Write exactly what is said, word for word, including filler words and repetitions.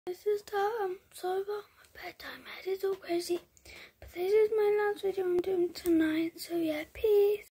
This is the um sorry about my bedtime. My head is all crazy. But this is my last video I'm doing tonight. So yeah, peace.